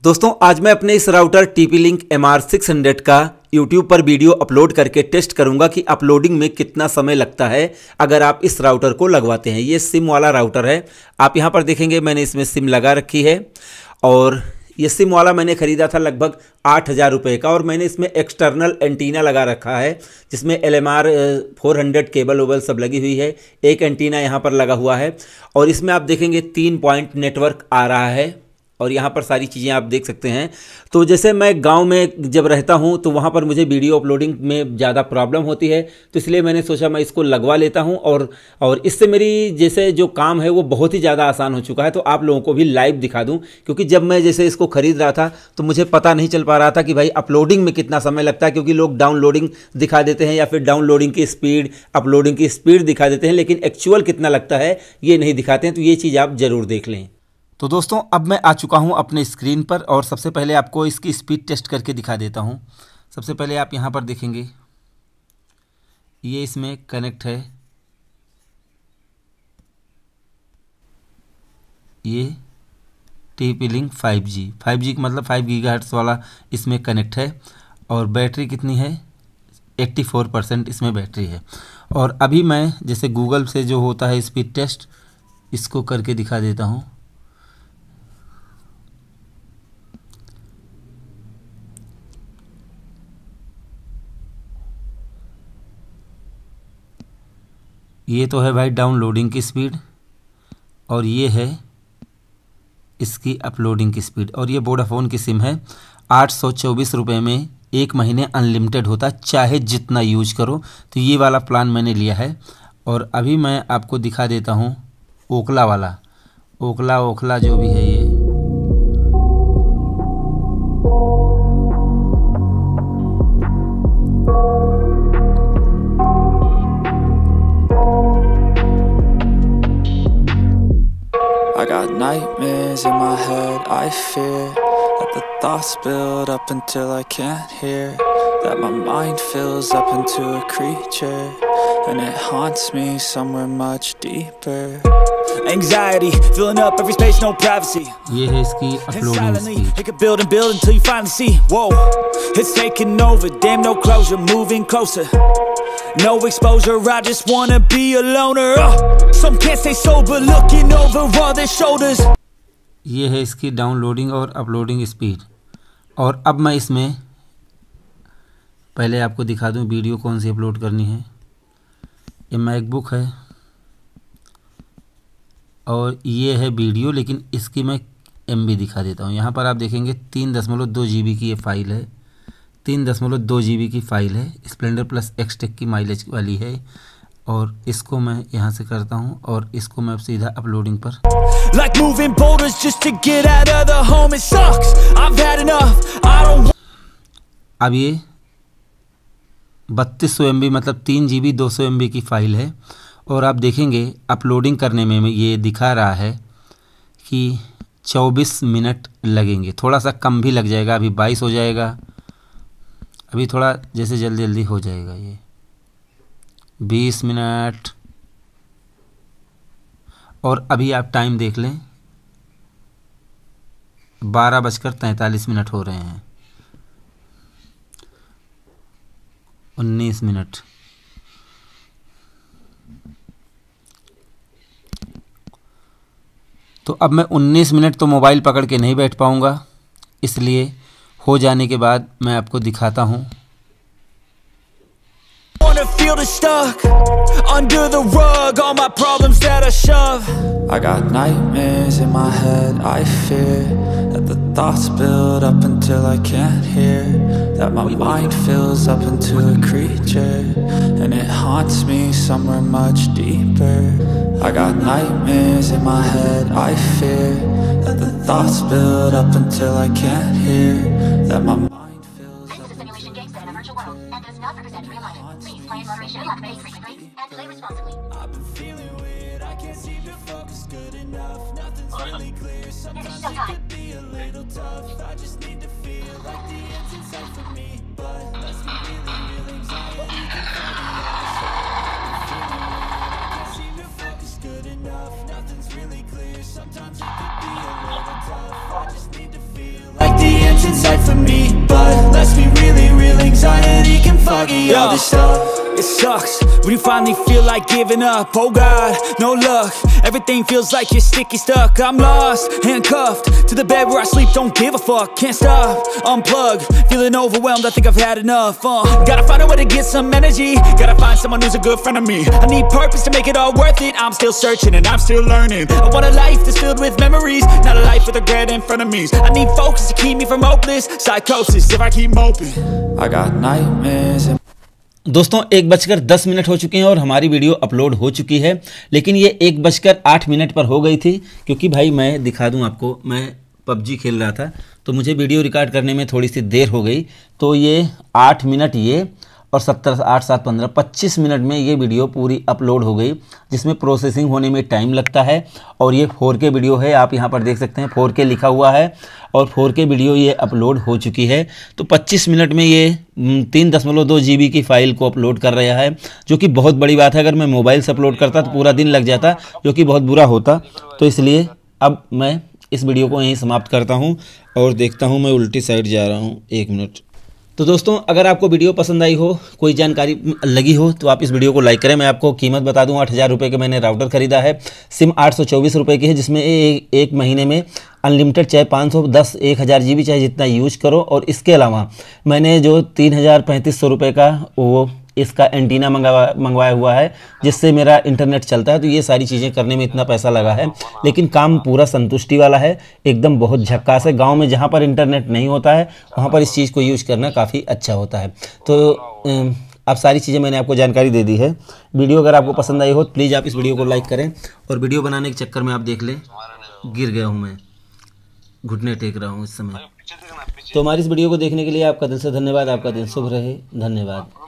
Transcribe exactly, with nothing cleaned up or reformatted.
दोस्तों आज मैं अपने इस router T P link M R six hundred का यूट्यूब पर वीडियो अपलोड करके टेस्ट करूंगा कि अपलोडिंग में कितना समय लगता है अगर आप इस राउटर को लगवाते हैं। ये सिम वाला राउटर है। आप यहाँ पर देखेंगे मैंने इसमें सिम लगा रखी है और ये सिम वाला मैंने ख़रीदा था लगभग आठ हज़ार रुपये का और मैंने इसमें एक्सटर्नल एंटीना लगा रखा है जिसमें L M R four hundred cable वेबल सब लगी हुई है। एक एंटीना यहाँ पर लगा हुआ है और इसमें आप देखेंगे तीन पॉइंट नेटवर्क आ रहा है और यहाँ पर सारी चीज़ें आप देख सकते हैं। तो जैसे मैं गांव में जब रहता हूँ तो वहाँ पर मुझे वीडियो अपलोडिंग में ज़्यादा प्रॉब्लम होती है, तो इसलिए मैंने सोचा मैं इसको लगवा लेता हूँ और और इससे मेरी जैसे जो काम है वो बहुत ही ज़्यादा आसान हो चुका है। तो आप लोगों को भी लाइव दिखा दूँ, क्योंकि जब मैं जैसे इसको ख़रीद रहा था तो मुझे पता नहीं चल पा रहा था कि भाई अपलोडिंग में कितना समय लगता है, क्योंकि लोग डाउनलोडिंग दिखा देते हैं या फिर डाउनलोडिंग की स्पीड अपलोडिंग की स्पीड दिखा देते हैं, लेकिन एक्चुअल कितना लगता है ये नहीं दिखाते हैं। तो ये चीज़ आप ज़रूर देख लें। तो दोस्तों अब मैं आ चुका हूं अपने स्क्रीन पर और सबसे पहले आपको इसकी स्पीड टेस्ट करके दिखा देता हूं। सबसे पहले आप यहां पर देखेंगे ये इसमें कनेक्ट है, ये T P link five G five G का मतलब फाइव गीगाहर्ट्ज़ वाला इसमें कनेक्ट है और बैटरी कितनी है चौरासी परसेंट इसमें बैटरी है। और अभी मैं जैसे गूगल से जो होता है स्पीड टेस्ट इसको करके दिखा देता हूँ। ये तो है भाई डाउनलोडिंग की स्पीड और ये है इसकी अपलोडिंग की स्पीड। और ये वोडाफोन की सिम है। आठ सौ चौबीस रुपये में एक महीने अनलिमिटेड होता है, चाहे जितना यूज करो। तो ये वाला प्लान मैंने लिया है और अभी मैं आपको दिखा देता हूँ ओखला वाला। ओखला ओखला जो भी है ये I got nightmares in my head, I fear that the thoughts build up until I can't hear, that my mind fills up into a creature and it haunts me somewhere much deeper. Anxiety filling up every space, no privacy. ये है इसकी uploading speed. It could build and build until you finally see, whoa, it's taking over, damn no closure, moving closer. No exposure, I just wanna be a loner. uh, Some can't stay sober, looking over all their shoulders. ये है इसकी downloading और uploading speed. और अब मैं इसमें पहले आपको दिखा दूं वीडियो कौन सी अपलोड करनी है। ये मैकबुक है और ये है वीडियो, लेकिन इसकी मैं एम बी दिखा देता हूँ। यहाँ पर आप देखेंगे तीन दशमलव दो जी बी की ये फाइल है, तीन दशमलव दो जी बी की फ़ाइल है। स्प्लेंडर प्लस एक्सटेक की माइलेज वाली है और इसको मैं यहाँ से करता हूँ और इसको मैं सीधा अपलोडिंग पर like moving boulders just to get out of the home. It sucks, I've had enough, I don't... अब ये बत्तीस सौ एम बी मतलब तीन जी बी दो सौ एम बी की फ़ाइल है और आप देखेंगे अपलोडिंग करने में ये दिखा रहा है कि चौबीस मिनट लगेंगे। थोड़ा सा कम भी लग जाएगा, अभी बाईस हो जाएगा, अभी थोड़ा जैसे जल्दी जल्दी हो जाएगा। ये बीस मिनट और अभी आप टाइम देख लें बारह बजकर तैंतालीस मिनट हो रहे हैं, उन्नीस मिनट। तो अब मैं उन्नीस मिनट तो मोबाइल पकड़ के नहीं बैठ पाऊँगा, इसलिए हो जाने के बाद मैं आपको दिखाता हूँ। feel the stuck under the rug, all my problems that I shove. I got nightmares in my head, I fear that the thoughts build up until I can't hear, that my mind fills up into a creature and it haunts me somewhere much deeper. I got nightmares in my head, I fear that the thoughts build up until I can't hear, that my mind fills up into a creature and it haunts me I've been feeling weird, I can't seem to focus good enough. Nothing's really clear, sometimes it could be a little tough. I just need to feel like the end's in sight for me, but let's get really real, anxiety can find me I've been feeling weird, I can't seem to focus good enough. Nothing's really clear, sometimes it could be a little tough. I just need to feel like what's inside for me. But let's be really real, anxiety can foggy all this stuff. It sucks when you finally feel like giving up. Oh God, no luck. Everything feels like you're sticky stuck. I'm lost, handcuffed to the bed where I sleep. Don't give a fuck, can't stop. Unplug, feeling overwhelmed. I think I've had enough. uh, Gotta find a way to get some energy. Gotta find someone who's a good friend of me. I need purpose to make it all worth it. I'm still searching and I'm still learning. I want a life that's filled with memories, not a life with regret and frenemies. I need focus to keep me from hopeless psychosis if I keep moping. I got nightmares and दोस्तों एक बजकर दस minute हो चुके हैं और हमारी video upload हो चुकी है, लेकिन ये एक बजकर आठ मिनट पर हो गई थी क्योंकि भाई मैं दिखा दूं आपको, मैं पबजी खेल रहा था तो मुझे वीडियो रिकॉर्ड करने में थोड़ी सी देर हो गई। तो ये आठ मिनट ये और सत्तर आठ सात पंद्रह पच्चीस मिनट में ये वीडियो पूरी अपलोड हो गई, जिसमें प्रोसेसिंग होने में टाइम लगता है। और ये फोर के वीडियो है, आप यहाँ पर देख सकते हैं फोर के लिखा हुआ है और फोर के वीडियो ये अपलोड हो चुकी है। तो पच्चीस मिनट में ये तीन दशमलव दो जी बी की फ़ाइल को अपलोड कर रहा है, जो कि बहुत बड़ी बात है। अगर मैं मोबाइल से अपलोड करता तो पूरा दिन लग जाता, जो कि बहुत बुरा होता। तो इसलिए अब मैं इस वीडियो को यहीं समाप्त करता हूँ और देखता हूँ, मैं उल्टी साइड जा रहा हूँ, एक मिनट। तो दोस्तों अगर आपको वीडियो पसंद आई हो, कोई जानकारी लगी हो तो आप इस वीडियो को लाइक करें। मैं आपको कीमत बता दूं, आठ हज़ार रुपये के मैंने राउटर ख़रीदा है। सिम आठ सौ चौबीस रुपये की है, जिसमें ए, एक महीने में अनलिमिटेड चाहे पाँच सौ दस एक हज़ार जी बी चाहे जितना यूज करो। और इसके अलावा मैंने जो तीन हज़ार पैंतीस सौ रुपये का वो इसका एंटीना मंगवा मंगवाया हुआ है, जिससे मेरा इंटरनेट चलता है। तो ये सारी चीज़ें करने में इतना पैसा लगा है, लेकिन काम पूरा संतुष्टि वाला है, एकदम बहुत झक्कास है। गांव में जहां पर इंटरनेट नहीं होता है वहां पर इस चीज़ को यूज करना काफ़ी अच्छा होता है। तो अब सारी चीज़ें मैंने आपको जानकारी दे दी है। वीडियो अगर आपको पसंद आई हो तो प्लीज़ आप इस वीडियो को लाइक करें। और वीडियो बनाने के चक्कर में आप देख लें गिर गया हूँ, मैं घुटने टेक रहा हूँ इस समय। तो हमारी इस वीडियो को देखने के लिए आपका दिल से धन्यवाद। आपका दिन शुभ रहे, धन्यवाद।